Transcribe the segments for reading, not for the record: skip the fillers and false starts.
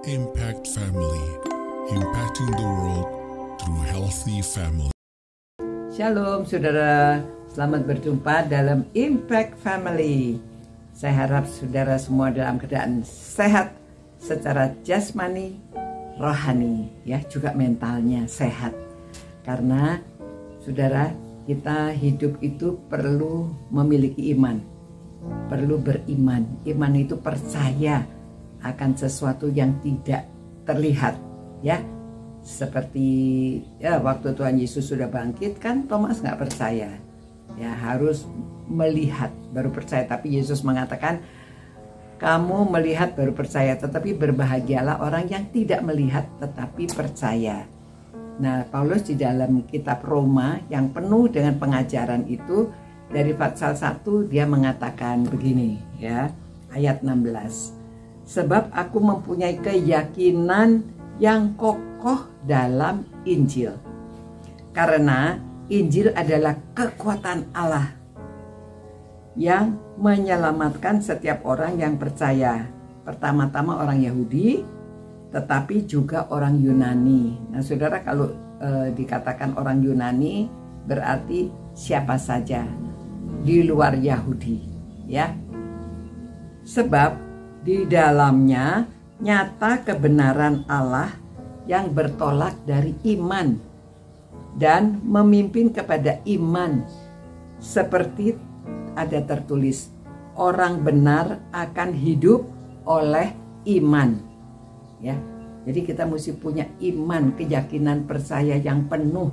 Impact Family, impacting the world through healthy family. Shalom saudara, selamat berjumpa dalam Impact Family. Saya harap saudara semua dalam keadaan sehat secara jasmani, rohani, ya juga mentalnya sehat. Karena saudara, kita hidup itu perlu memiliki iman, perlu beriman. Iman itu percaya akan sesuatu yang tidak terlihat, ya. Seperti ya waktu Tuhan Yesus sudah bangkit kan Thomas nggak percaya, ya harus melihat baru percaya. Tapi Yesus mengatakan, kamu melihat baru percaya, tetapi berbahagialah orang yang tidak melihat tetapi percaya. Nah, Paulus di dalam kitab Roma yang penuh dengan pengajaran itu, dari pasal 1 dia mengatakan begini, ya, ayat 16. Sebab aku mempunyai keyakinan yang kokoh dalam Injil. Karena Injil adalah kekuatan Allah yang menyelamatkan setiap orang yang percaya. Pertama-tama orang Yahudi, tetapi juga orang Yunani. Nah, saudara, kalau dikatakan orang Yunani berarti siapa saja di luar Yahudi, ya. Sebab di dalamnya nyata kebenaran Allah yang bertolak dari iman dan memimpin kepada iman, seperti ada tertulis, orang benar akan hidup oleh iman, ya. Jadi kita mesti punya iman, keyakinan, percaya yang penuh.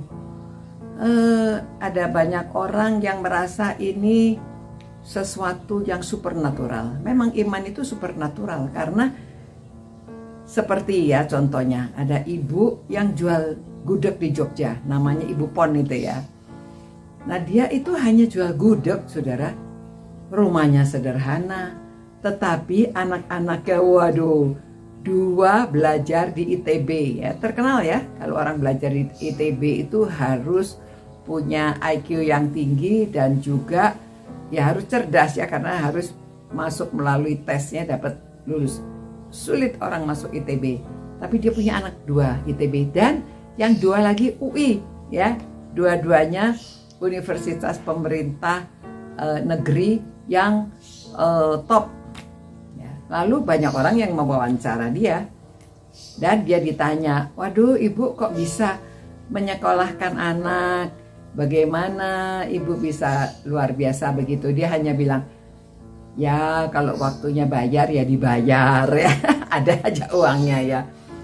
Ada banyak orang yang merasa ini sesuatu yang supernatural. Memang iman itu supernatural, karena seperti ya contohnya ada ibu yang jual gudeg di Jogja, namanya Ibu Pon itu ya. Nah, dia itu hanya jual gudeg, saudara. Rumahnya sederhana, tetapi anak-anaknya waduh, 2 belajar di ITB, ya. Terkenal ya, kalau orang belajar di ITB itu harus punya IQ yang tinggi dan juga ya harus cerdas ya, karena harus masuk melalui tesnya dapat lulus. Sulit orang masuk ITB, tapi dia punya anak 2 ITB dan yang 2 lagi UI, ya. Dua-duanya universitas pemerintah negeri yang top, ya. Lalu banyak orang yang mewawancara dia dan dia ditanya, waduh ibu kok bisa menyekolahkan anak, bagaimana ibu bisa luar biasa begitu? Dia hanya bilang, ya kalau waktunya bayar ya dibayar, ya. Ada aja uangnya, ya.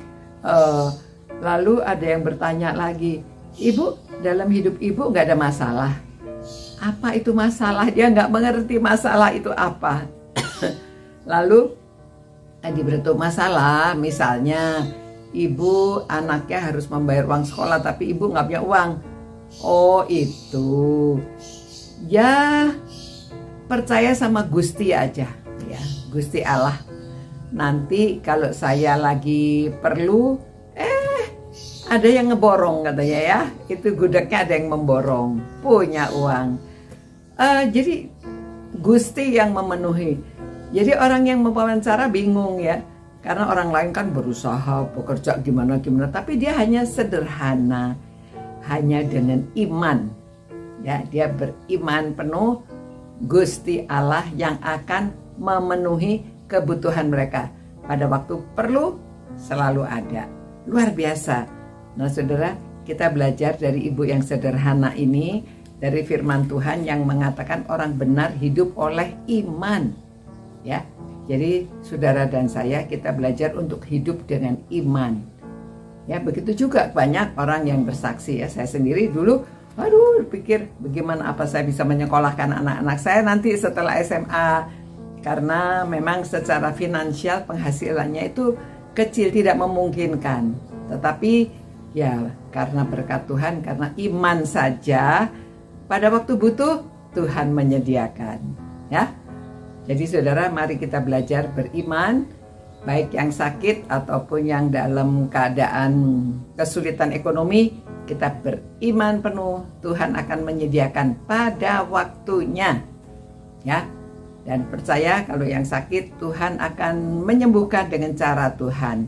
Lalu ada yang bertanya lagi, ibu dalam hidup ibu nggak ada masalah? Apa itu masalah? Dia nggak mengerti masalah itu apa. Lalu diberitahu masalah, misalnya ibu anaknya harus membayar uang sekolah tapi ibu nggak punya uang. Oh itu, ya percaya sama Gusti aja, ya, Gusti Allah. Nanti kalau saya lagi perlu, ada yang ngeborong katanya, ya. Itu gudegnya ada yang memborong, punya uang. Jadi Gusti yang memenuhi. Jadi orang yang mewawancara bingung, ya, karena orang lain kan berusaha bekerja gimana, tapi dia hanya sederhana. Hanya dengan iman, ya, dia beriman penuh Gusti Allah yang akan memenuhi kebutuhan mereka pada waktu perlu, selalu ada. Luar biasa. Nah, saudara, kita belajar dari ibu yang sederhana ini, dari firman Tuhan yang mengatakan orang benar hidup oleh iman, ya. Jadi saudara dan saya, kita belajar untuk hidup dengan iman. Ya, begitu juga banyak orang yang bersaksi, ya. Saya sendiri dulu, aduh, pikir bagaimana apa saya bisa menyekolahkan anak-anak saya nanti setelah SMA. Karena memang secara finansial penghasilannya itu kecil, tidak memungkinkan. Tetapi ya karena berkat Tuhan, karena iman saja, pada waktu butuh Tuhan menyediakan, ya. Jadi saudara, mari kita belajar beriman, baik yang sakit ataupun yang dalam keadaan kesulitan ekonomi, kita beriman penuh, Tuhan akan menyediakan pada waktunya, ya. Dan percaya kalau yang sakit Tuhan akan menyembuhkan dengan cara Tuhan.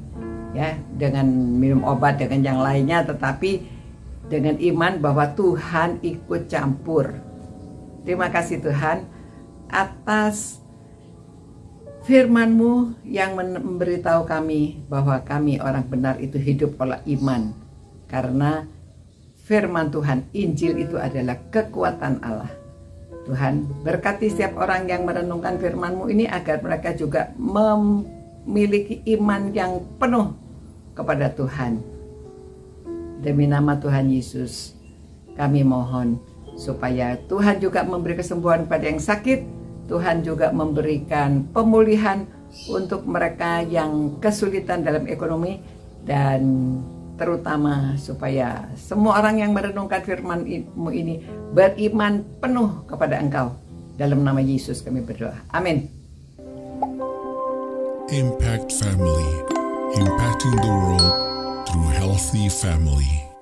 ya, dengan minum obat, dengan yang lainnya, tetapi dengan iman bahwa Tuhan ikut campur. Terima kasih Tuhan atas firman-Mu yang memberitahu kami bahwa kami orang benar itu hidup oleh iman. Karena firman Tuhan, Injil itu adalah kekuatan Allah. Tuhan, berkati setiap orang yang merenungkan firman-Mu ini agar mereka juga memiliki iman yang penuh kepada Tuhan. Demi nama Tuhan Yesus, kami mohon supaya Tuhan juga memberi kesembuhan pada yang sakit. Tuhan juga memberikan pemulihan untuk mereka yang kesulitan dalam ekonomi, dan terutama supaya semua orang yang merenungkan firman-Mu ini beriman penuh kepada Engkau. Dalam nama Yesus kami berdoa. Amin. Impact Family, impacting the world through healthy family.